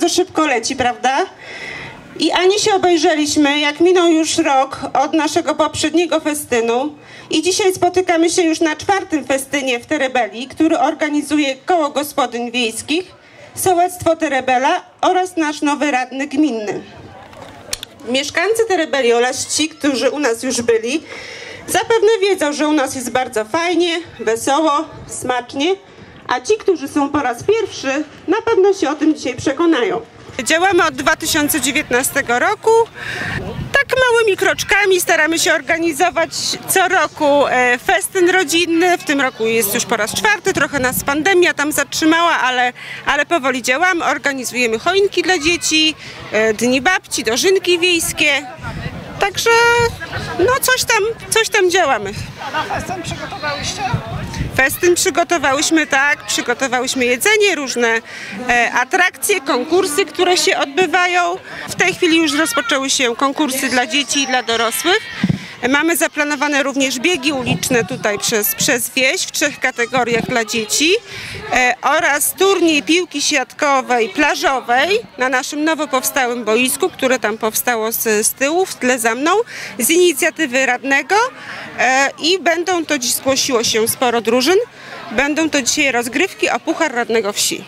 szybko leci, prawda? I ani się obejrzeliśmy, jak minął już rok od naszego poprzedniego festynu i dzisiaj spotykamy się już na 4. festynie w Terebeli, który organizuje Koło Gospodyń Wiejskich, Sołectwo Terebela oraz nasz nowy radny gminny. Mieszkańcy Terebeli oraz ci, którzy u nas już byli, zapewne wiedzą, że u nas jest bardzo fajnie, wesoło, smacznie, a ci, którzy są po raz pierwszy, na pewno się o tym dzisiaj przekonają. Działamy od 2019 roku. Tak małymi kroczkami staramy się organizować co roku festyn rodzinny. W tym roku jest już po raz 4. Trochę nas pandemia tam zatrzymała, ale powoli działamy. Organizujemy choinki dla dzieci, dni babci, dożynki wiejskie. Także no coś tam działamy. A na festyn przygotowałyście? Festyn przygotowałyśmy, tak, przygotowałyśmy jedzenie, różne atrakcje, konkursy, które się odbywają. W tej chwili już rozpoczęły się konkursy dla dzieci i dla dorosłych. Mamy zaplanowane również biegi uliczne tutaj przez wieś w 3 kategoriach dla dzieci oraz turniej piłki siatkowej, plażowej na naszym nowo powstałym boisku, które tam powstało z tyłu, w tle za mną, z inicjatywy radnego i będą to, dziś zgłosiło się sporo drużyn, będą to dzisiaj rozgrywki o Puchar Radnego Wsi.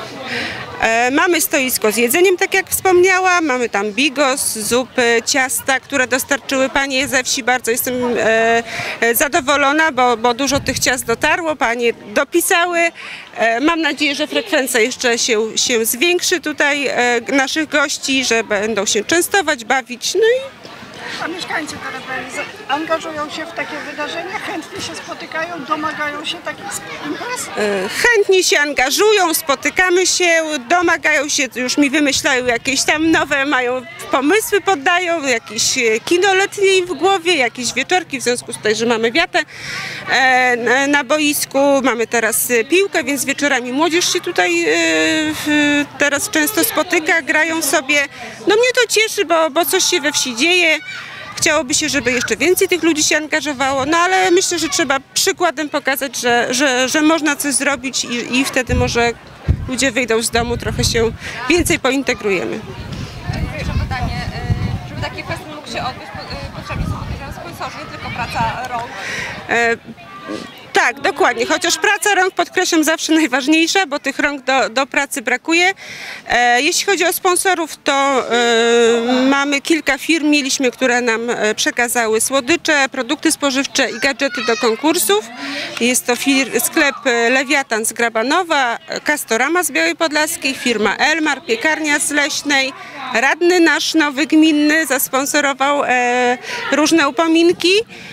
Mamy stoisko z jedzeniem, tak jak wspomniałam, mamy tam bigos, zupy, ciasta, które dostarczyły panie ze wsi. Bardzo jestem zadowolona, bo dużo tych ciast dotarło, panie dopisały. Mam nadzieję, że frekwencja jeszcze się zwiększy tutaj naszych gości, że będą się częstować, bawić. No i a mieszkańcy Terebeli angażują się w takie wydarzenia? Chętnie się spotykają, domagają się takich imprez? Chętnie się angażują, spotykamy się, domagają się, już mi wymyślają jakieś tam nowe, mają pomysły, poddają, jakieś kino letnie w głowie, jakieś wieczorki, w związku z tym, że mamy wiatę na boisku, mamy teraz piłkę, więc wieczorami młodzież się tutaj teraz często spotyka, grają sobie. No mnie to cieszy, bo coś się we wsi dzieje. Chciałoby się, żeby jeszcze więcej tych ludzi się angażowało, no ale myślę, że trzeba przykładem pokazać, że można coś zrobić i wtedy może ludzie wyjdą z domu, trochę się więcej pointegrujemy. Jeszcze pytanie, żeby taki festyn mógł się odbyć, potrzebni są sponsorzy, nie tylko praca rąk. Tak, dokładnie, chociaż praca rąk, podkreślam, zawsze najważniejsza, bo tych rąk do pracy brakuje. Jeśli chodzi o sponsorów, to mamy kilka firm, mieliśmy, które nam przekazały słodycze, produkty spożywcze i gadżety do konkursów. Jest to sklep Lewiatan z Grabanowa, Castorama z Białej Podlaskiej, firma Elmar, piekarnia z Leśnej, radny nasz nowy gminny zasponsorował różne upominki.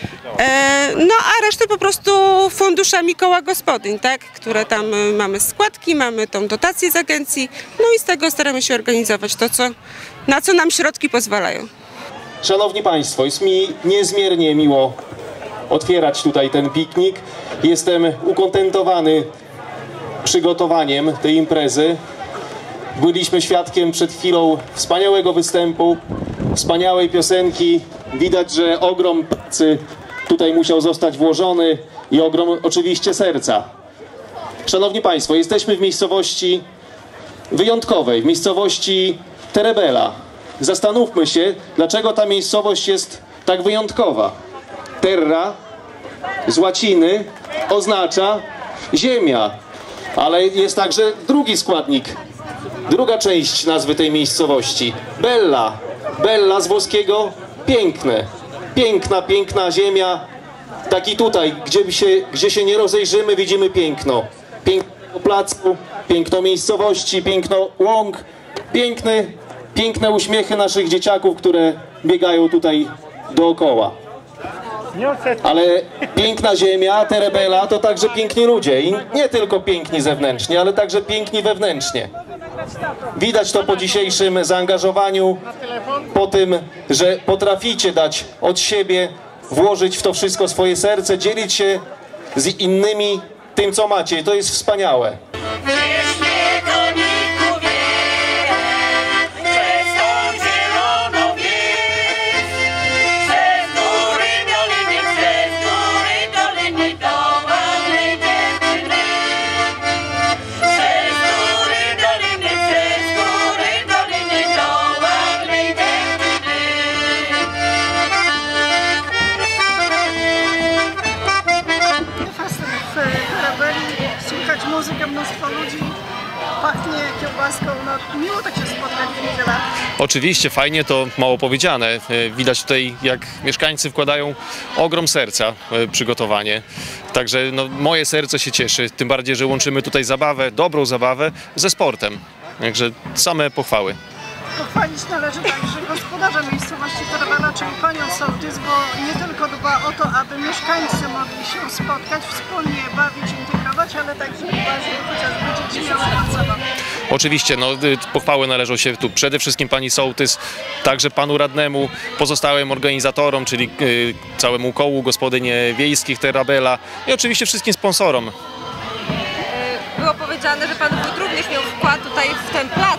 No a resztę po prostu funduszami koła gospodyń, tak, które tam mamy składki, mamy tą dotację z agencji, no i z tego staramy się organizować to, na co nam środki pozwalają. Szanowni Państwo, jest mi niezmiernie miło otwierać tutaj ten piknik. Jestem ukontentowany przygotowaniem tej imprezy. Byliśmy świadkiem przed chwilą wspaniałego występu, wspaniałej piosenki. Widać, że ogrom pracy tutaj musiał zostać włożony i ogrom oczywiście serca. Szanowni Państwo, jesteśmy w miejscowości wyjątkowej, w miejscowości Terebela. Zastanówmy się, dlaczego ta miejscowość jest tak wyjątkowa. Terra z łaciny oznacza ziemia, ale jest także drugi składnik, druga część nazwy tej miejscowości. Bella. Bella z włoskiego piękne. Piękna, piękna ziemia. Tak i tutaj, gdzie się nie rozejrzymy, widzimy piękno. Piękno placu, piękno miejscowości, piękno łąk, piękne uśmiechy naszych dzieciaków, które biegają tutaj dookoła. Ale piękna ziemia, Terebela, to także piękni ludzie. I nie tylko piękni zewnętrznie, ale także piękni wewnętrznie. Widać to po dzisiejszym zaangażowaniu, po tym, że potraficie dać od siebie, włożyć w to wszystko swoje serce, dzielić się z innymi tym, co macie. To jest wspaniałe. mnóstwo ludzi, pachnie kiełbaską, no miło tak się spotkać w niedzielę. Oczywiście, fajnie, to mało powiedziane. Widać tutaj, jak mieszkańcy wkładają ogrom serca w przygotowanie. Także no, moje serce się cieszy, tym bardziej, że łączymy tutaj zabawę, dobrą zabawę ze sportem. Także same pochwały. Pochwalić należy także gospodarza miejscowości Torebela, czyli panią sołtys, bo nie tylko dba o to, aby mieszkańcy mogli się spotkać, wspólnie bawić, integrować, ale także dba, żeby chociażby dzieci miały tam zabawę. Oczywiście, no, pochwały należą się tu przede wszystkim pani sołtys, także panu radnemu, pozostałym organizatorom, czyli całemu kołu gospodyń wiejskich Torebela i oczywiście wszystkim sponsorom. Było powiedziane, że pan wójt również miał wkład tutaj w ten plac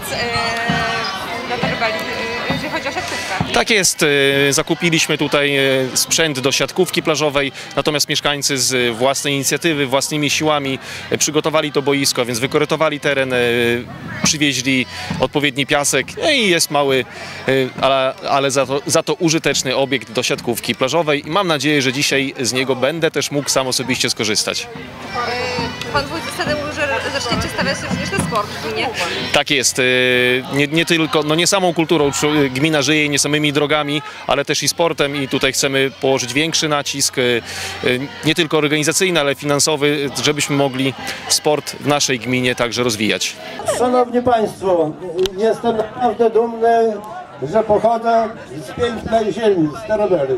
na Torebeli, jeżeli chodzi o siatkówkę. Tak jest, zakupiliśmy tutaj sprzęt do siatkówki plażowej, natomiast mieszkańcy z własnej inicjatywy, własnymi siłami przygotowali to boisko, więc wykorytowali teren, przywieźli odpowiedni piasek, no i jest mały, ale za to użyteczny obiekt do siatkówki plażowej i mam nadzieję, że dzisiaj z niego będę też mógł sam osobiście skorzystać. Pan wójt wtedy mówił, że zaczniecie stawiać również na sport w gminie. Tak jest, nie tylko, no nie samą kulturą gmina żyje, nie samymi drogami, ale też i sportem i tutaj chcemy położyć większy nacisk, nie tylko organizacyjny, ale finansowy, żebyśmy mogli sport w naszej gminie także rozwijać. Szanowni Państwo, jestem naprawdę dumny, że pochodzę z pięknej ziemi, z Torebeli.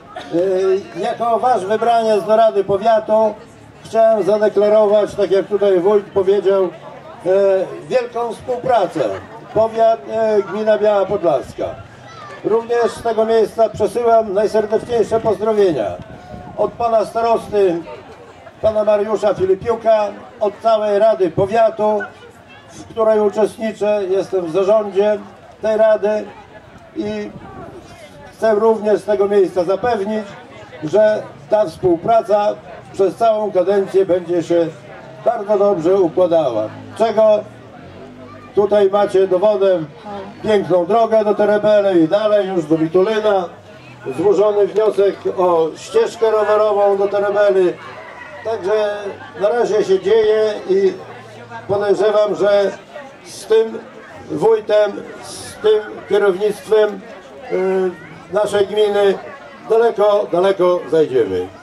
Jako Wasz wybraniec do Rady Powiatu chciałem zadeklarować, tak jak tutaj wójt powiedział, wielką współpracę. Powiat, gmina Biała Podlaska. Również z tego miejsca przesyłam najserdeczniejsze pozdrowienia od pana starosty, pana Mariusza Filipiuka, od całej Rady Powiatu, w której uczestniczę, jestem w zarządzie tej Rady i chcę również z tego miejsca zapewnić, że ta współpraca przez całą kadencję będzie się bardzo dobrze układała. Czego tutaj macie dowodem piękną drogę do Torebeli i dalej już do Witulyna, złożony wniosek o ścieżkę rowerową do Torebeli. Także na razie się dzieje i podejrzewam, że z tym wójtem, z tym kierownictwem naszej gminy daleko, daleko zajdziemy.